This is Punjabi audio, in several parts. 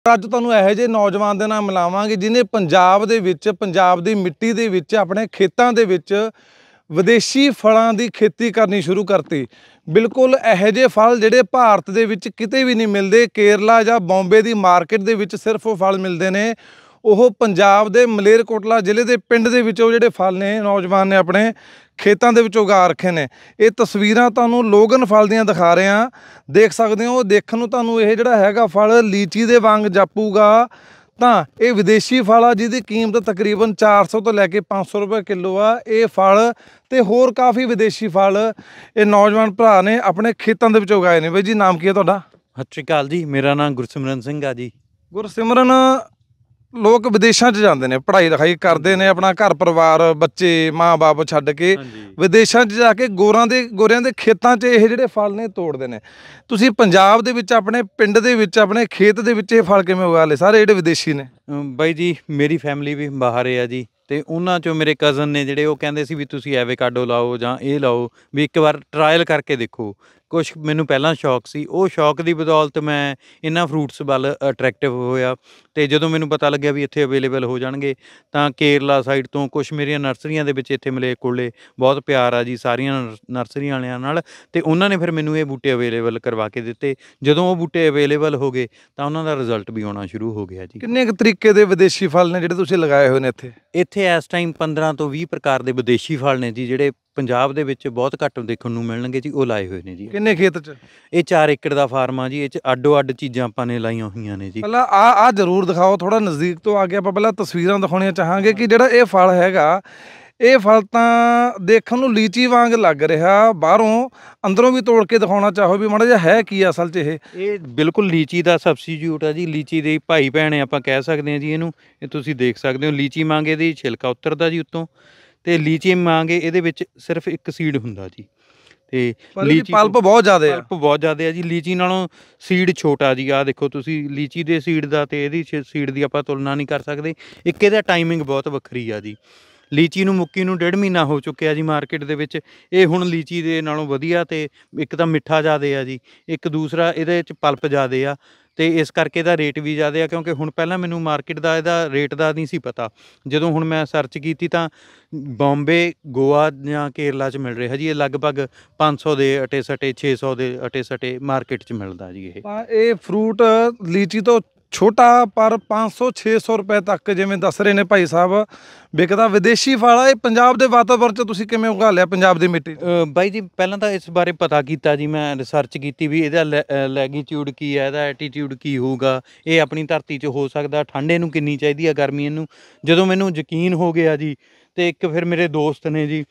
ਅੱਜ ਤੁਹਾਨੂੰ ਇਹੋ ਜਿਹੇ ਨੌਜਵਾਨ ਦੇ ਨਾਲ ਮਿਲਾਵਾਂਗੇ ਜਿਹਨੇ ਪੰਜਾਬ ਦੇ ਵਿੱਚ ਪੰਜਾਬ ਦੀ ਮਿੱਟੀ ਦੇ ਵਿੱਚ ਆਪਣੇ ਖੇਤਾਂ ਦੇ ਵਿੱਚ ਵਿਦੇਸ਼ੀ ਫਲਾਂ ਦੀ ਖੇਤੀ ਕਰਨੀ ਸ਼ੁਰੂ ਕਰਤੀ। ਬਿਲਕੁਲ ਇਹੋ ਜਿਹੇ ਫਲ ਜਿਹੜੇ ਭਾਰਤ ਦੇ ਵਿੱਚ ਕਿਤੇ ਵੀ ਨਹੀਂ ਮਿਲਦੇ। ਕੇਰਲਾ ਜਾਂ ਬੰਬੇ ਦੀ ਮਾਰਕੀਟ ਦੇ ਵਿੱਚ ਸਿਰਫ ਉਹ ਫਲ ਮਿਲਦੇ ਨੇ। ਉਹ ਪੰਜਾਬ ਦੇ ਮਲੇਰਕੋਟਲਾ ਜ਼ਿਲ੍ਹੇ ਦੇ ਪਿੰਡ ਦੇ ਵਿੱਚ ਉਹ ਜਿਹੜੇ ਫਲ ਨੇ ਨੌਜਵਾਨ ਨੇ ਆਪਣੇ ਖੇਤਾਂ ਦੇ ਵਿੱਚ ਉਗਾ ਰੱਖੇ ਨੇ। ਇਹ ਤਸਵੀਰਾਂ ਤੁਹਾਨੂੰ ਲੋਗਨ ਫਲ ਦੀਆਂ ਦਿਖਾ ਰਹੇ ਹਾਂ, ਦੇਖ ਸਕਦੇ ਹੋ। ਦੇਖਣ ਨੂੰ ਤੁਹਾਨੂੰ ਇਹ ਜਿਹੜਾ ਹੈਗਾ ਫਲ ਲੀਚੀ ਦੇ ਵਾਂਗ ਜਾਪੂਗਾ, ਤਾਂ ਇਹ ਵਿਦੇਸ਼ੀ ਫਲ ਆ ਜਿਹਦੀ ਕੀਮਤ ਤਕਰੀਬਨ 400 ਤੋਂ ਲੈ ਕੇ 500 ਰੁਪਏ ਕਿਲੋ ਆ। ਇਹ ਫਲ ਤੇ ਹੋਰ ਕਾਫੀ ਵਿਦੇਸ਼ੀ ਫਲ ਇਹ ਨੌਜਵਾਨ ਭਰਾ ਨੇ ਆਪਣੇ ਖੇਤਾਂ ਦੇ ਵਿੱਚ ਉਗਾਏ ਨੇ। ਬਾਈ ਜੀ, ਨਾਮ ਕੀ ਹੈ ਤੁਹਾਡਾ? ਸਤਿ ਸ਼੍ਰੀ ਅਕਾਲ ਜੀ, ਮੇਰਾ ਨਾਮ ਗੁਰਸਿਮਰਨ ਸਿੰਘ ਆ ਜੀ। ਗੁਰਸਿਮਰਨ, ਲੋਕ ਵਿਦੇਸ਼ਾਂ 'ਚ ਜਾਂਦੇ ਨੇ, ਪੜ੍ਹਾਈ ਲਿਖਾਈ ਕਰਦੇ ਨੇ, ਆਪਣਾ ਘਰ ਪਰਿਵਾਰ ਬੱਚੇ ਮਾਂ ਬਾਪ ਛੱਡ ਕੇ ਵਿਦੇਸ਼ਾਂ 'ਚ ਜਾ ਕੇ ਗੋਰਿਆਂ ਦੇ ਖੇਤਾਂ 'ਚ ਇਹ ਜਿਹੜੇ ਫਲ ਨੇ ਤੋੜਦੇ ਨੇ। ਤੁਸੀਂ ਪੰਜਾਬ ਦੇ ਵਿੱਚ ਆਪਣੇ ਪਿੰਡ ਦੇ ਵਿੱਚ ਆਪਣੇ ਖੇਤ ਦੇ ਵਿੱਚ ਇਹ ਫਲ ਕਿਵੇਂ ਉਗਾ ਲਏ ਸਾਰੇ ਜਿਹੜੇ ਵਿਦੇਸ਼ੀ ਨੇ? ਬਾਈ ਜੀ, ਮੇਰੀ ਫੈਮਿਲੀ ਵੀ ਬਾਹਰ ਆ ਜੀ, ਅਤੇ ਉਹਨਾਂ 'ਚੋਂ ਮੇਰੇ ਕਜ਼ਨ ਨੇ ਜਿਹੜੇ, ਉਹ ਕਹਿੰਦੇ ਸੀ ਵੀ ਤੁਸੀਂ ਐਵੋਕਾਡੋ ਲਾਓ ਜਾਂ ਇਹ ਲਾਓ, ਵੀ ਇੱਕ ਵਾਰ ਟਰਾਇਲ ਕਰਕੇ ਦੇਖੋ। ਕੁਛ ਮੈਨੂੰ ਪਹਿਲਾਂ ਸ਼ੌਕ ਸੀ, ਉਹ ਸ਼ੌਕ ਦੀ ਬਦੌਲਤ ਮੈਂ ਇਹਨਾਂ ਫਰੂਟਸ ਵੱਲ ਅਟਰੈਕਟਿਵ ਹੋਇਆ। ਅਤੇ ਜਦੋਂ ਮੈਨੂੰ ਪਤਾ ਲੱਗਿਆ ਵੀ ਇੱਥੇ ਅਵੇਲੇਬਲ ਹੋ ਜਾਣਗੇ, ਤਾਂ ਕੇਰਲਾ ਸਾਈਡ ਤੋਂ ਕੁਛ ਮੇਰੀਆਂ ਨਰਸਰੀਆਂ ਦੇ ਵਿੱਚ ਇੱਥੇ ਮਲੇਰਕੋਟਲੇ ਬਹੁਤ ਪਿਆਰ ਆ ਜੀ ਸਾਰੀਆਂ ਨਰਸਰੀ ਵਾਲਿਆਂ ਨਾਲ, ਅਤੇ ਉਹਨਾਂ ਨੇ ਫਿਰ ਮੈਨੂੰ ਇਹ ਬੂਟੇ ਅਵੇਲੇਬਲ ਕਰਵਾ ਕੇ ਦਿੱਤੇ। ਜਦੋਂ ਉਹ ਬੂਟੇ ਅਵੇਲੇਬਲ ਹੋ ਗਏ ਤਾਂ ਉਹਨਾਂ ਦਾ ਰਿਜ਼ਲਟ ਵੀ ਆਉਣਾ ਸ਼ੁਰੂ ਹੋ ਗਿਆ ਜੀ। ਕਿੰਨੇ ਕੁ ਤਰੀਕੇ ਦੇ ਵਿਦੇਸ਼ੀ ਫਲ ਨੇ ਜਿਹੜੇ ਤੁਸੀਂ ਲਗਾਏ ਹੋਏ ਨੇ ਇੱਥੇ? ਇੱਥੇ ਇਸ ਟਾਈਮ 15 ਤੋਂ 20 ਪ੍ਰਕਾਰ ਦੇ ਵਿਦੇਸ਼ੀ ਫਲ ਨੇ ਜੀ, ਜਿਹੜੇ ਪੰਜਾਬ ਦੇ ਵਿੱਚ ਬਹੁਤ ਘੱਟ ਦੇਖਣ ਨੂੰ ਮਿਲਣਗੇ ਜੀ, ਉਹ ਲਾਏ ਹੋਏ ਨੇ ਜੀ। ਕਿੰਨੇ ਖੇਤ 'ਚ? ਇਹ 4 ਏਕੜ ਦਾ ਫਾਰਮ ਆ ਜੀ। ਇਹ 'ਚ ਅੱਡੋ ਅੱਡ ਚੀਜ਼ਾਂ ਆਪਾਂ ਨੇ ਲਾਈਆਂ ਹੋਈਆਂ ਨੇ ਜੀ। ਪਹਿਲਾਂ ਆ ਜ਼ਰੂਰ ਦਿਖਾਓ, ਥੋੜਾ ਨਜ਼ਦੀਕ ਤੋਂ ਆ ਕੇ ਆਪਾਂ ਪਹਿਲਾਂ ਤਸਵੀਰਾਂ ਦਿਖਾਉਣੀਆਂ ਚਾਹਾਂਗੇ ਕਿ ਜਿਹੜਾ ਇਹ ਫਲ ਹੈਗਾ, ਇਹ ਫਲ ਤਾਂ ਦੇਖਣ ਨੂੰ ਲੀਚੀ ਵਾਂਗ ਲੱਗ ਰਿਹਾ ਬਾਹਰੋਂ, ਅੰਦਰੋਂ ਵੀ ਤੋੜ ਕੇ ਦਿਖਾਉਣਾ ਚਾਹੋ ਵੀ ਮਾੜਾ ਜਿਹਾ ਹੈ ਕੀ ਅਸਲ 'ਚ? ਇਹ ਬਿਲਕੁਲ ਲੀਚੀ ਦਾ ਸਬਸਟੀਟਿਊਟ ਆ ਜੀ, ਲੀਚੀ ਦੇ ਭਾਈ ਭੈਣ ਆਪਾਂ ਕਹਿ ਸਕਦੇ ਹਾਂ ਜੀ ਇਹਨੂੰ। ਇਹ ਤੁਸੀਂ ਦੇਖ ਸਕਦੇ ਹੋ, ਲੀਚੀ ਵਾਂਗ ਇਹਦੀ ਛਿਲਕਾ ਉਤਰਦਾ ਜੀ ਉੱਤੋਂ, ਅਤੇ ਲੀਚੀ ਵਾਂਗ ਇਹਦੇ ਵਿੱਚ ਸਿਰਫ ਇੱਕ ਸੀਡ ਹੁੰਦਾ ਜੀ। ਅਤੇ ਲੀਚੀ ਪਲਪ ਬਹੁਤ ਜ਼ਿਆਦਾ ਹੈ ਜੀ। ਲੀਚੀ ਨਾਲੋਂ ਸੀਡ ਛੋਟਾ ਜੀ। ਆਹ ਦੇਖੋ ਤੁਸੀਂ, ਲੀਚੀ ਦੇ ਸੀਡ ਦਾ ਅਤੇ ਇਹਦੀ ਸੀਡ ਦੀ ਆਪਾਂ ਤੁਲਨਾ ਨਹੀਂ ਕਰ ਸਕਦੇ। ਇੱਕ ਇਹਦਾ ਟਾਈਮਿੰਗ ਬਹੁਤ ਵੱਖਰੀ ਆ ਜੀ। ਲੀਚੀ ਨੂੰ ਮੁੱਕੀ ਨੂੰ 1.5 ਮਹੀਨਾ ਹੋ ਚੁੱਕਿਆ ਜੀ ਮਾਰਕੀਟ ਦੇ ਵਿੱਚ। ਇਹ ਹੁਣ ਲੀਚੀ ਦੇ ਨਾਲੋਂ ਵਧੀਆ, ਅਤੇ ਇੱਕ ਤਾਂ ਮਿੱਠਾ ਜ਼ਿਆਦਾ ਆ ਜੀ, ਇੱਕ ਦੂਸਰਾ ਇਹਦੇ 'ਚ ਪਲਪ ਜ਼ਿਆਦਾ ਆ, ਅਤੇ ਇਸ ਕਰਕੇ ਇਹਦਾ ਰੇਟ ਵੀ ਜ਼ਿਆਦਾ ਆ। ਕਿਉਂਕਿ ਹੁਣ ਪਹਿਲਾਂ ਮੈਨੂੰ ਮਾਰਕੀਟ ਦਾ ਇਹਦਾ ਰੇਟ ਦਾ ਨਹੀਂ ਸੀ ਪਤਾ। ਜਦੋਂ ਹੁਣ ਮੈਂ ਸਰਚ ਕੀਤੀ ਤਾਂ ਬੰਬੇ, ਗੋਆ ਜਾਂ ਕੇਰਲਾ 'ਚ ਮਿਲ ਰਿਹਾ ਜੀ। ਇਹ ਲਗਭਗ 500 ਦੇ ਅਟੇ ਸਟੇ, 600 ਦੇ ਅਟੇ ਸਟੇ ਮਾਰਕੀਟ 'ਚ ਮਿਲਦਾ ਜੀ। ਇਹ ਫਰੂਟ ਲੀਚੀ ਤੋਂ ਛੋਟਾ ਪਰ 500-600 ਰੁਪਏ ਤੱਕ ਜਿਵੇਂ ਦੱਸ ਰਹੇ ਨੇ ਭਾਈ ਸਾਹਿਬ ਵਿਕਦਾ ਵਿਦੇਸ਼ੀ ਫਲ ਆ। ਇਹ ਪੰਜਾਬ ਦੇ ਵਾਤਾਵਰਨ 'ਚ ਤੁਸੀਂ ਕਿਵੇਂ ਉਗਾ ਲਿਆ ਪੰਜਾਬ ਦੀ ਮਿੱਟੀ? ਬਾਈ ਜੀ, ਪਹਿਲਾਂ ਤਾਂ ਇਸ ਬਾਰੇ ਪਤਾ ਕੀਤਾ ਜੀ, ਮੈਂ ਰਿਸਰਚ ਕੀਤੀ ਵੀ ਇਹਦਾ ਲੈਗੀਟਿਊਡ ਕੀ ਹੈ, ਇਹਦਾ ਐਟੀਟਿਊਡ ਕੀ ਹੋਊਗਾ, ਇਹ ਆਪਣੀ ਧਰਤੀ 'ਚ ਹੋ ਸਕਦਾ, ਠੰਡ ਇਹਨੂੰ ਕਿੰਨੀ ਚਾਹੀਦੀ ਆ, ਗਰਮੀ ਇਹਨੂੰ। ਜਦੋਂ ਮੈਨੂੰ ਯਕੀਨ ਹੋ ਗਿਆ ਜੀ, ਅਤੇ ਇੱਕ ਫਿਰ ਮੇਰੇ ਦੋਸਤ ਨੇ ਜੀ,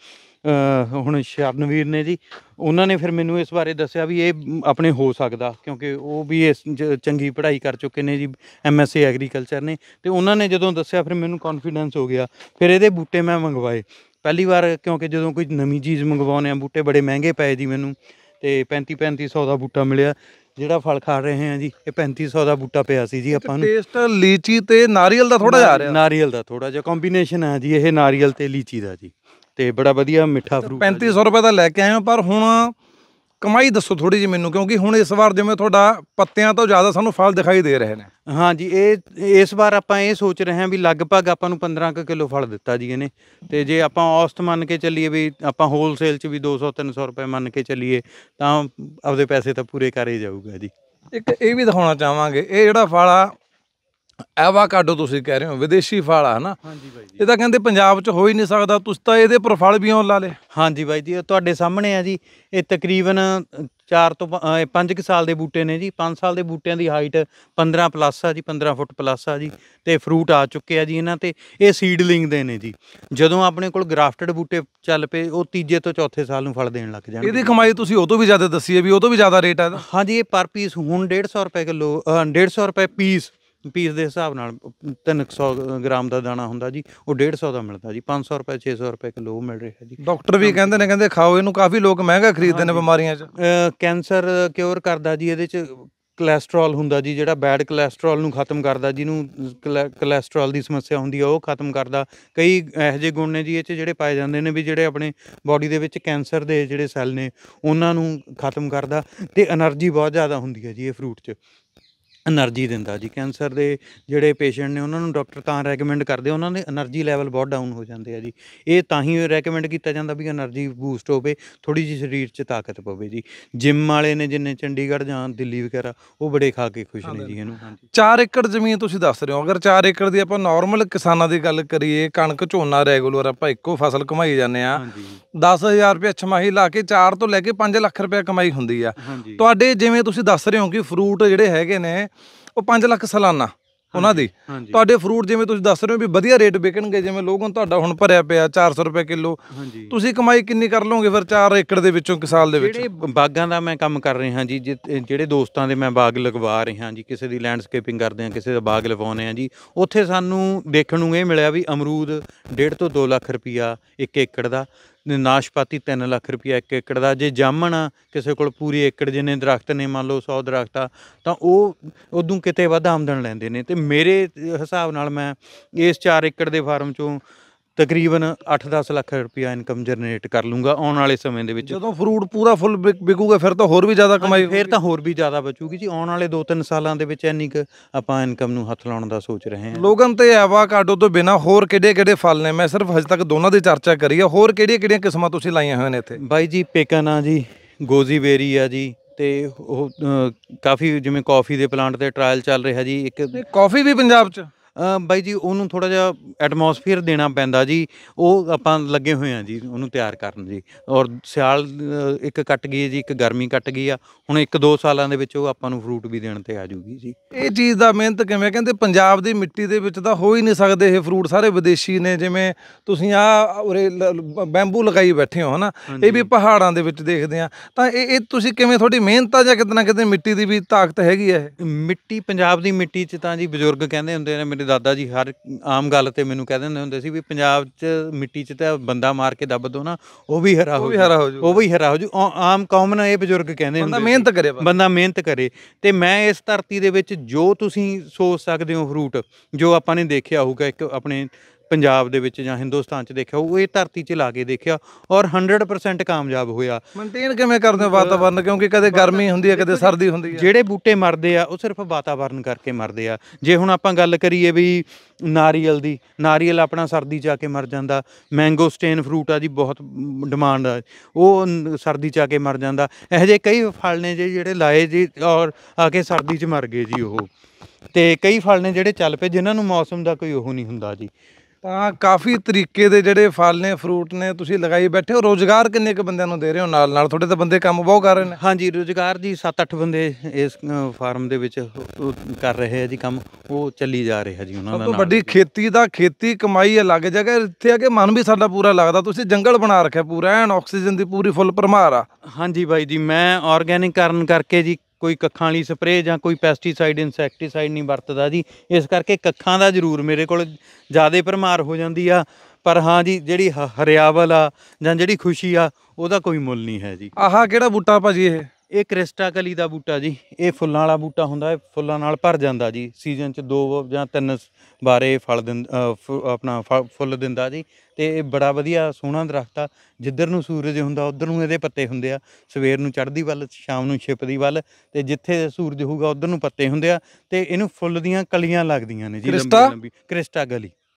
ਹੁਣ ਸ਼ਰਨਵੀਰ ਨੇ ਜੀ, ਉਹਨਾਂ ਨੇ ਫਿਰ ਮੈਨੂੰ ਇਸ ਬਾਰੇ ਦੱਸਿਆ ਵੀ ਇਹ ਆਪਣੇ ਹੋ ਸਕਦਾ, ਕਿਉਂਕਿ ਉਹ ਵੀ ਇਸ ਚੰਗੀ ਪੜ੍ਹਾਈ ਕਰ ਚੁੱਕੇ ਨੇ ਜੀ, MSc ਐਗਰੀਕਲਚਰ ਨੇ। ਅਤੇ ਉਹਨਾਂ ਨੇ ਜਦੋਂ ਦੱਸਿਆ ਫਿਰ ਮੈਨੂੰ ਕੌਨਫੀਡੈਂਸ ਹੋ ਗਿਆ। ਫਿਰ ਇਹਦੇ ਬੂਟੇ ਮੈਂ ਮੰਗਵਾਏ ਪਹਿਲੀ ਵਾਰ, ਕਿਉਂਕਿ ਜਦੋਂ ਕੋਈ ਨਵੀਂ ਚੀਜ਼ ਮੰਗਵਾਉਂਦੇ ਆ, ਬੂਟੇ ਬੜੇ ਮਹਿੰਗੇ ਪਏ ਜੀ ਮੈਨੂੰ, ਅਤੇ 3500 ਦਾ ਬੂਟਾ ਮਿਲਿਆ। ਜਿਹੜਾ ਫਲ ਖਾ ਰਹੇ ਹਾਂ ਜੀ, ਇਹ 3500 ਦਾ ਬੂਟਾ ਪਿਆ ਸੀ ਜੀ ਆਪਾਂ ਨੂੰ। ਟੇਸਟ ਲੀਚੀ ਤੇ ਨਾਰੀਅਲ ਦਾ ਥੋੜਾ ਜਿਹਾ ਆ ਰਿਹਾ। ਨਾਰੀਅਲ ਦਾ ਥੋੜਾ ਜਿਹਾ ਕੰਬੀਨੇਸ਼ਨ ਹੈ ਜੀ ਇਹ, ਨਾਰੀਅਲ ਤੇ ਲੀਚੀ ਦਾ ਜੀ, ਤੇ ਬੜਾ ਵਧੀਆ ਮਿੱਠਾ ਫਰੂਟ। 3500 ਰੁਪਏ ਦਾ ਲੈ ਕੇ ਆਏ ਹੋ, ਪਰ ਹੁਣ ਕਮਾਈ ਦੱਸੋ ਥੋੜੀ ਜਿਹੀ ਮੈਨੂੰ, ਕਿਉਂਕਿ ਹੁਣ ਇਸ ਵਾਰ ਜਿਵੇਂ ਤੁਹਾਡਾ ਪੱਤਿਆਂ ਤੋਂ ਜ਼ਿਆਦਾ ਸਾਨੂੰ ਫਲ ਦਿਖਾਈ ਦੇ ਰਹੇ ਨੇ। ਹਾਂਜੀ, ਇਸ ਵਾਰ ਆਪਾਂ ਇਹ ਸੋਚ ਰਹੇ ਹਾਂ ਵੀ ਲਗਭਗ ਆਪਾਂ ਨੂੰ 15 ਕੁ ਕਿਲੋ ਫਲ ਦਿੱਤਾ ਜੀ ਇਹਨੇ। ਅਤੇ ਜੇ ਆਪਾਂ ਔਸਤ ਮੰਨ ਕੇ ਚੱਲੀਏ ਵੀ ਆਪਾਂ ਹੋਲਸੇਲ 'ਚ ਵੀ 200-300 ਰੁਪਏ ਮੰਨ ਕੇ ਚੱਲੀਏ, ਤਾਂ ਆਪਦੇ ਪੈਸੇ ਤਾਂ ਪੂਰੇ ਕਰ ਹੀ ਜਾਊਗਾ ਜੀ। ਇੱਕ ਇਹ ਵੀ ਦਿਖਾਉਣਾ ਚਾਹਾਂਗੇ, ਇਹ ਜਿਹੜਾ ਫਲ ਆ ਐਵਾਕਾਡੋ ਤੁਸੀਂ ਕਹਿ ਰਹੇ ਹੋ ਵਿਦੇਸ਼ੀ ਫਲ ਆ, ਹੈ ਨਾ? ਹਾਂਜੀ ਬਾਈ ਜੀ। ਇਹ ਤਾਂ ਕਹਿੰਦੇ ਪੰਜਾਬ 'ਚ ਹੋ ਹੀ ਨਹੀਂ ਸਕਦਾ, ਤੁਸੀਂ ਤਾਂ ਇਹਦੇ ਪਰ ਫਲ ਵੀ ਆਉਣ ਲਾ ਲਏ। ਹਾਂਜੀ ਬਾਈ ਜੀ, ਤੁਹਾਡੇ ਸਾਹਮਣੇ ਆ ਜੀ। ਇਹ ਤਕਰੀਬਨ 4 ਤੋਂ 5 ਕੁ ਸਾਲ ਦੇ ਬੂਟੇ ਨੇ ਜੀ। 5 ਸਾਲ ਦੇ ਬੂਟਿਆਂ ਦੀ ਹਾਈਟ 15 ਪਲੱਸ ਆ ਜੀ, 15 ਫੁੱਟ ਪਲੱਸ ਆ ਜੀ, ਅਤੇ ਫਰੂਟ ਆ ਚੁੱਕੇ ਆ ਜੀ ਇਹਨਾਂ 'ਤੇ। ਇਹ ਸੀਡਲਿੰਗ ਦੇ ਨੇ ਜੀ। ਜਦੋਂ ਆਪਣੇ ਕੋਲ ਗ੍ਰਾਫਟਡ ਬੂਟੇ ਚੱਲ ਪਏ, ਉਹ ਤੀਜੇ ਤੋਂ ਚੌਥੇ ਸਾਲ ਨੂੰ ਫਲ ਦੇਣ ਲੱਗ ਜਾਣਗੇ। ਇਹਦੀ ਕਮਾਈ ਤੁਸੀਂ ਉਹ ਤੋਂ ਵੀ ਜ਼ਿਆਦਾ ਦੱਸੀ ਹੈ ਵੀ ਉਹ ਤੋਂ ਵੀ ਜ਼ਿਆਦਾ ਰੇਟ ਹੈ? ਹਾਂਜੀ, ਇਹ ਪਰ ਪੀਸ ਹੁਣ 150 ਰੁਪਏ ਕਿਲੋ, 150 ਰੁਪਏ ਪੀਸ ਦੇ ਹਿਸਾਬ ਨਾਲ 300 ਗ੍ਰਾਮ ਦਾ ਦਾਣਾ ਹੁੰਦਾ ਜੀ, ਉਹ 150 ਦਾ ਮਿਲਦਾ ਜੀ। 500 ਰੁਪਏ 600 ਰੁਪਏ ਕਿਲੋ ਉਹ ਮਿਲ ਰਿਹਾ ਜੀ। ਡਾਕਟਰ ਵੀ ਕਹਿੰਦੇ ਨੇ, ਕਹਿੰਦੇ ਖਾਓ ਇਹਨੂੰ, ਕਾਫੀ ਲੋਕ ਮਹਿੰਗਾ ਖਰੀਦਦੇ ਨੇ ਬਿਮਾਰੀਆਂ 'ਚ। ਕੈਂਸਰ ਕਿਉਰ ਕਰਦਾ ਜੀ, ਇਹਦੇ 'ਚ ਕੋਲੈਸਟਰੋਲ ਹੁੰਦਾ ਜੀ, ਜਿਹੜਾ ਬੈਡ ਕੋਲੈਸਟਰੋਲ ਨੂੰ ਖਤਮ ਕਰਦਾ, ਜਿਹਨੂੰ ਕੋਲੈਸਟਰੋਲ ਦੀ ਸਮੱਸਿਆ ਹੁੰਦੀ ਆ ਉਹ ਖਤਮ ਕਰਦਾ। ਕਈ ਇਹੋ ਜਿਹੇ ਗੁਣ ਨੇ ਜੀ ਇਹ 'ਚ ਜਿਹੜੇ ਪਾਏ ਜਾਂਦੇ ਨੇ ਵੀ ਜਿਹੜੇ ਆਪਣੇ ਬੋਡੀ ਦੇ ਵਿੱਚ ਕੈਂਸਰ ਦੇ ਜਿਹੜੇ ਸੈੱਲ ਨੇ ਉਹਨਾਂ ਨੂੰ ਖਤਮ ਕਰਦਾ, ਅਤੇ ਐਨਰਜੀ ਬਹੁਤ ਜ਼ਿਆਦਾ ਹੁੰਦੀ ਹੈ ਜੀ ਇਹ ਫਰੂਟ 'ਚ। ਐਨਰਜੀ ਦਿੰਦਾ ਜੀ। ਕੈਂਸਰ ਦੇ ਜਿਹੜੇ ਪੇਸ਼ੈਂਟ ਨੇ ਉਹਨਾਂ ਨੂੰ ਡਾਕਟਰ ਤਾਂ ਰੈਕਮੈਂਡ ਕਰਦੇ, ਉਹਨਾਂ ਦੇ ਐਨਰਜੀ ਲੈਵਲ ਬਹੁਤ ਡਾਊਨ ਹੋ ਜਾਂਦੇ ਆ ਜੀ। ਇਹ ਤਾਂ ਹੀ ਰੈਕਮੈਂਡ ਕੀਤਾ ਜਾਂਦਾ ਵੀ ਐਨਰਜੀ ਬੂਸਟ ਹੋਵੇ, ਥੋੜ੍ਹੀ ਜਿਹੀ ਸਰੀਰ 'ਚ ਤਾਕਤ ਪਵੇ ਜੀ। ਜਿੰਮ ਵਾਲੇ ਨੇ ਜਿੰਨੇ ਚੰਡੀਗੜ੍ਹ ਜਾਂ ਦਿੱਲੀ ਵਗੈਰਾ, ਉਹ ਬੜੇ ਖਾ ਕੇ ਖੁਸ਼ ਨੇ ਜੀ ਇਹਨੂੰ। ਹਾਂਜੀ 4 ਏਕੜ ਜ਼ਮੀਨ ਤੁਸੀਂ ਦੱਸ ਰਹੇ ਹੋ, ਅਗਰ 4 ਏਕੜ ਦੀ ਆਪਾਂ ਨਾਰਮਲ ਕਿਸਾਨਾਂ ਦੀ ਗੱਲ ਕਰੀਏ, ਕਣਕ ਝੋਨਾ ਰੈਗੂਲਰ ਆਪਾਂ ਇੱਕੋ ਫਸਲ ਕਮਾਈ ਜਾਂਦੇ ਆ, ਹਾਂਜੀ 10,000 ਰੁਪਏ ਛਮਾਹੀ ਲਾ ਕੇ 4 ਤੋਂ ਲੈ ਕੇ 5 ਲੱਖ ਰੁਪਏ ਕਮਾਈ ਹੁੰਦੀ ਆ। ਹਾਂਜੀ ਤੁਹਾਡੇ ਜਿਵੇਂ ਤੁਸੀਂ ਦੱਸ ਰਹੇ ਹੋ ਕਿ ਫਰੂਟ ਜਿਹੜੇ ਹੈਗੇ ਨੇ ਉਹ 5 ਲੱਖ ਸਾਲਾਨਾ ਉਹਨਾਂ ਦੀ, ਹਾਂਜੀ ਤੁਹਾਡੇ ਫਰੂਟ ਜਿਵੇਂ ਤੁਸੀਂ ਦੱਸ ਰਹੇ ਹੋ ਵੀ ਵਧੀਆ ਰੇਟ ਵਿਕਣਗੇ, ਜਿਵੇਂ ਲੋਗਨ ਤੁਹਾਡਾ ਹੁਣ ਭਰਿਆ ਪਿਆ 400 ਰੁਪਏ ਕਿਲੋ, ਹਾਂਜੀ। ਤੁਸੀਂ ਕਮਾਈ ਕਿੰਨੀ ਕਰ ਲਓਗੇ ਫਿਰ 4 ਏਕੜ ਦੇ ਵਿੱਚੋਂ ਇੱਕ ਸਾਲ ਦੇ ਵਿੱਚ? ਜਿਹੜੇ ਬਾਗਾਂ ਦਾ ਮੈਂ ਕੰਮ ਕਰ ਰਿਹਾ ਜੀ, ਜਿਹੜੇ ਦੋਸਤਾਂ ਦੇ ਮੈਂ ਬਾਗ ਲਗਵਾ ਰਿਹਾ ਜੀ, ਕਿਸੇ ਦੀ ਲੈਂਡਸਕੇਪਿੰਗ ਕਰਦੇ ਹਾਂ, ਕਿਸੇ ਦਾ ਬਾਗ ਲਗਵਾਉਂਦੇ ਹਾਂ ਜੀ, ਉੱਥੇ ਸਾਨੂੰ ਦੇਖਣ ਨੂੰ ਇਹ ਮਿਲਿਆ ਵੀ ਅਮਰੂਦ 1.5 ਤੋਂ 2 ਲੱਖ ਰੁਪਈਆ 1 ਏਕੜ ਦਾ, ਨਾਸ਼ਪਾਤੀ 3 ਲੱਖ ਰੁਪਈਆ 1 ਏਕੜ ਦਾ। ਜੇ ਜਾਮਣ ਕਿਸੇ ਕੋਲ ਪੂਰੀ ਏਕੜ ਜਿੰਨੇ ਦਰਖਤ ਨੇ, ਮੰਨ ਲਓ 100 ਦਰਖਤ ਆ, ਤਾਂ ਉਹ ਉਦੋਂ ਕਿਤੇ ਵੱਧ ਆਮਦਨ ਲੈਂਦੇ ਨੇ। ਅਤੇ ਮੇਰੇ ਹਿਸਾਬ ਨਾਲ ਮੈਂ ਇਸ 4 ਏਕੜ ਦੇ ਫਾਰਮ 'ਚੋਂ ਤਕਰੀਬਨ 8-10 ਲੱਖ ਰੁਪਈਆ ਇਨਕਮ ਜਨਰੇਟ ਕਰ ਲੂੰਗਾ ਆਉਣ ਵਾਲੇ ਸਮੇਂ ਦੇ ਵਿੱਚ। ਜਦੋਂ ਫਰੂਟ ਪੂਰਾ ਫੁੱਲ ਵਿਕੂਗਾ ਫਿਰ ਤਾਂ ਹੋਰ ਵੀ ਜ਼ਿਆਦਾ ਕਮਾਈ ਫਿਰ ਤਾਂ ਹੋਰ ਵੀ ਜ਼ਿਆਦਾ ਬਚੂਗੀ ਜੀ। ਆਉਣ ਵਾਲੇ 2-3 ਸਾਲਾਂ ਦੇ ਵਿੱਚ ਇੰਨੀ ਕੁ ਆਪਾਂ ਇਨਕਮ ਨੂੰ ਹੱਥ ਲਾਉਣ ਦਾ ਸੋਚ ਰਹੇ ਹਾਂ। ਲੋਗਨ ਤੇ ਐਵਾਕਾਡੋ ਤੋਂ ਬਿਨਾਂ ਹੋਰ ਕਿਹੜੇ-ਕਿਹੜੇ ਫਲ ਨੇ? ਮੈਂ ਸਿਰਫ ਹਜੇ ਤੱਕ ਦੋਨਾਂ ਦੀ ਚਰਚਾ ਕਰੀ ਆ, ਹੋਰ ਕਿਹੜੀਆਂ-ਕਿਹੜੀਆਂ ਕਿਸਮਾਂ ਤੁਸੀਂ ਲਾਈਆਂ ਹੋਈਆਂ ਨੇ ਇੱਥੇ? ਬਾਈ ਜੀ ਪੇਕਨ ਆ ਜੀ, ਗੋਜ਼ੀਬੇਰੀ ਆ ਜੀ, ਅਤੇ ਉਹ ਕਾਫੀ ਜਿਵੇਂ ਕੌਫੀ ਦੇ ਪਲਾਂਟ 'ਤੇ ਟਰਾਇਲ ਚੱਲ ਰਿਹਾ ਜੀ। ਇੱਕ ਕਾਫੀ ਵੀ ਪੰਜਾਬ 'ਚ? ਬਾਈ ਜੀ ਉਹਨੂੰ ਥੋੜ੍ਹਾ ਜਿਹਾ ਐਟਮੋਸਫੀਅਰ ਦੇਣਾ ਪੈਂਦਾ ਜੀ, ਉਹ ਆਪਾਂ ਲੱਗੇ ਹੋਏ ਹਾਂ ਜੀ ਉਹਨੂੰ ਤਿਆਰ ਕਰਨ ਜੀ। ਔਰ ਸਿਆਲ ਇੱਕ ਕੱਟ ਗਈ ਹੈ ਜੀ, ਇੱਕ ਗਰਮੀ ਕੱਟ ਗਈ ਆ, ਹੁਣ 1-2 ਸਾਲਾਂ ਦੇ ਵਿੱਚ ਉਹ ਆਪਾਂ ਨੂੰ ਫਰੂਟ ਵੀ ਦੇਣ 'ਤੇ ਆ ਜੂਗੀ ਜੀ। ਇਹ ਚੀਜ਼ ਦਾ ਮਿਹਨਤ ਕਿਵੇਂ? ਕਹਿੰਦੇ ਪੰਜਾਬ ਦੀ ਮਿੱਟੀ ਦੇ ਵਿੱਚ ਤਾਂ ਹੋ ਹੀ ਨਹੀਂ ਸਕਦੇ ਇਹ ਫਰੂਟ, ਸਾਰੇ ਵਿਦੇਸ਼ੀ ਨੇ। ਜਿਵੇਂ ਤੁਸੀਂ ਉਰੇ ਬੈਂਬੂ ਲਗਾਈ ਬੈਠੇ ਹੋ, ਹੈ ਨਾ, ਇਹ ਵੀ ਪਹਾੜਾਂ ਦੇ ਵਿੱਚ ਦੇਖਦੇ ਆ, ਤਾਂ ਇਹ ਤੁਸੀਂ ਕਿਵੇਂ, ਤੁਹਾਡੀ ਮਿਹਨਤ ਆ ਜਾਂ ਕਿਤੇ ਨਾ ਕਿਤੇ ਮਿੱਟੀ ਦੀ ਵੀ ਤਾਕਤ ਹੈਗੀ ਆ? ਇਹ ਮਿੱਟੀ, ਪੰਜਾਬ ਦੀ ਮਿੱਟੀ 'ਚ ਤਾਂ ਜੀ ਬਜ਼ੁਰਗ ਕਹਿੰਦੇ ਹੁੰਦੇ ਨੇ, ਮੇਰੇ ਦਾਦਾ ਜੀ ਹਰ ਆਮ ਗੱਲ 'ਤੇ ਮੈਨੂੰ ਕਹਿ ਦਿੰਦੇ ਹੁੰਦੇ ਸੀ ਵੀ ਪੰਜਾਬ 'ਚ ਮਿੱਟੀ 'ਚ ਤਾਂ ਬੰਦਾ ਮਾਰ ਕੇ ਦੱਬ ਦੋ ਨਾ, ਉਹ ਵੀ ਹਰਾ ਹੋ ਜੂ, ਉਹ ਵੀ ਹਰਾ ਹੋ ਜੂ। ਆਮ ਕਾਮਨ ਇਹ ਬਜ਼ੁਰਗ ਕਹਿੰਦੇ ਹੁੰਦੇ, ਮਿਹਨਤ ਕਰੇ, ਬੰਦਾ ਮਿਹਨਤ ਕਰੇ। ਅਤੇ ਮੈਂ ਇਸ ਧਰਤੀ ਦੇ ਵਿੱਚ ਜੋ ਤੁਸੀਂ ਸੋਚ ਸਕਦੇ ਹੋ ਫਰੂਟ, ਜੋ ਆਪਾਂ ਨੇ ਦੇਖਿਆ ਹੋਊਗਾ ਇੱਕ ਆਪਣੇ ਪੰਜਾਬ ਦੇ ਵਿੱਚ ਜਾਂ ਹਿੰਦੁਸਤਾਨ 'ਚ ਦੇਖਿਆ ਹੋਊ, ਇਹ ਧਰਤੀ 'ਚ ਲਾ ਕੇ ਦੇਖਿਆ ਔਰ 100% ਕਾਮਯਾਬ ਹੋਇਆ। ਮੇਨਟੇਨ ਕਿਵੇਂ ਕਰਦੇ ਹੋ ਵਾਤਾਵਰਨ? ਕਿਉਂਕਿ ਕਦੇ ਗਰਮੀ ਹੁੰਦੀ ਹੈ, ਕਦੇ ਸਰਦੀ ਹੁੰਦੀ ਹੈ। ਜਿਹੜੇ ਬੂਟੇ ਮਰਦੇ ਆ ਉਹ ਸਿਰਫ ਵਾਤਾਵਰਨ ਕਰਕੇ ਮਰਦੇ ਆ। ਜੇ ਹੁਣ ਆਪਾਂ ਗੱਲ ਕਰੀਏ ਵੀ ਨਾਰੀਅਲ ਦੀ, ਨਾਰੀਅਲ ਆਪਣਾ ਸਰਦੀ 'ਚ ਆ ਕੇ ਮਰ ਜਾਂਦਾ। ਮੈਂਗੋ ਸਟੇਨ ਫਰੂਟ ਆ ਜੀ, ਬਹੁਤ ਡਿਮਾਂਡ ਆ, ਉਹ ਸਰਦੀ 'ਚ ਆ ਕੇ ਮਰ ਜਾਂਦਾ। ਇਹੋ ਜਿਹੇ ਕਈ ਫਲ ਨੇ ਜੀ ਜਿਹੜੇ ਲਾਏ ਜੀ ਔਰ ਆ ਕੇ ਸਰਦੀ 'ਚ ਮਰ ਗਏ ਜੀ ਉਹ। ਅਤੇ ਕਈ ਫਲ ਨੇ ਜਿਹੜੇ ਚੱਲ ਪਏ ਜਿਨ੍ਹਾਂ ਨੂੰ ਮੌਸਮ ਦਾ ਕੋਈ ਉਹ ਨਹੀਂ ਹੁੰਦਾ ਜੀ। ਤਾਂ ਕਾਫੀ ਤਰੀਕੇ ਦੇ ਜਿਹੜੇ ਫਲ ਨੇ, ਫਰੂਟ ਨੇ, ਤੁਸੀਂ ਲਗਾਈ ਬੈਠੇ ਹੋ। ਰੋਜ਼ਗਾਰ ਕਿੰਨੇ ਕੁ ਬੰਦਿਆਂ ਨੂੰ ਦੇ ਰਹੇ ਹੋ ਨਾਲ ਨਾਲ? ਤੁਹਾਡੇ ਤਾਂ ਬੰਦੇ ਕੰਮ ਬਹੁਤ ਕਰ ਰਹੇ ਨੇ। ਹਾਂਜੀ ਰੁਜ਼ਗਾਰ ਜੀ 7-8 ਬੰਦੇ ਇਸ ਫਾਰਮ ਦੇ ਵਿੱਚ ਕਰ ਰਹੇ ਆ ਜੀ ਕੰਮ, ਉਹ ਚੱਲੀ ਜਾ ਰਿਹਾ ਜੀ ਉਹਨਾਂ ਦਾ। ਸਭ ਤੋਂ ਵੱਡੀ ਖੇਤੀ ਕਮਾਈ ਅਲੱਗ ਜਗ੍ਹਾ, ਇੱਥੇ ਆ ਕੇ ਮਨ ਵੀ ਸਾਡਾ ਪੂਰਾ ਲੱਗਦਾ। ਤੁਸੀਂ ਜੰਗਲ ਬਣਾ ਰੱਖਿਆ ਪੂਰਾ, ਐਨ ਆਕਸੀਜਨ ਦੀ ਪੂਰੀ ਫੁੱਲ ਭਰਮਾਰ ਆ। ਹਾਂਜੀ ਬਾਈ ਜੀ, ਮੈਂ ਔਰਗੈਨਿਕ ਕਰਨ ਕਰਕੇ ਜੀ ਕੋਈ ਕੱਖਾਂ ਵਾਲੀ ਸਪਰੇਅ ਜਾਂ ਕੋਈ ਪੈਸਟੀਸਾਈਡ ਇਨਸੈਕਟੀਸਾਈਡ ਨਹੀਂ ਵਰਤਦਾ ਜੀ। ਇਸ ਕਰਕੇ ਕੱਖਾਂ ਦਾ ਜ਼ਰੂਰ ਮੇਰੇ ਕੋਲ ਜ਼ਿਆਦਾ ਭਰਮਾਰ ਹੋ ਜਾਂਦੀ ਆ, ਪਰ ਹਾਂ ਜੀ ਜਿਹੜੀ ਹਰਿਆਵਲ ਆ ਜਾਂ ਜਿਹੜੀ ਖੁਸ਼ੀ ਆ ਉਹਦਾ ਕੋਈ ਮੁੱਲ ਨਹੀਂ ਹੈ ਜੀ। ਆਹ ਕਿਹੜਾ ਬੂਟਾ ਭਾਜੀ? ਇਹ ਕ੍ਰਿਸਟਾ ਕਲੀ ਦਾ ਬੂਟਾ ਜੀ। ਇਹ ਫੁੱਲਾਂ ਵਾਲਾ ਬੂਟਾ ਹੁੰਦਾ, ਇਹ ਫੁੱਲਾਂ ਨਾਲ ਭਰ ਜਾਂਦਾ ਜੀ। ਸੀਜ਼ਨ 'ਚ 2 ਜਾਂ 3 ਵਾਰ ਇਹ ਫਲ ਆਪਣਾ ਫੁੱਲ ਦਿੰਦਾ ਜੀ। ਅਤੇ ਇਹ ਬੜਾ ਵਧੀਆ ਸੋਹਣਾ ਦਰਖਤ ਆ। ਜਿੱਧਰ ਨੂੰ ਸੂਰਜ ਹੁੰਦਾ ਉੱਧਰ ਨੂੰ ਇਹਦੇ ਪੱਤੇ ਹੁੰਦੇ ਆ, ਸਵੇਰ ਨੂੰ ਚੜ੍ਹਦੀ ਵੱਲ, ਸ਼ਾਮ ਨੂੰ ਛਿਪਦੀ ਵੱਲ, ਅਤੇ ਜਿੱਥੇ ਸੂਰਜ ਹੋਊਗਾ ਉੱਧਰ ਨੂੰ ਪੱਤੇ ਹੁੰਦੇ ਆ। ਅਤੇ ਇਹਨੂੰ ਫੁੱਲ ਦੀਆਂ ਕਲੀਆਂ ਲੱਗਦੀਆਂ ਨੇ ਜੀ, ਲੰਬੀ ਕ੍ਰਿਸਟਾ ਕਲੀ।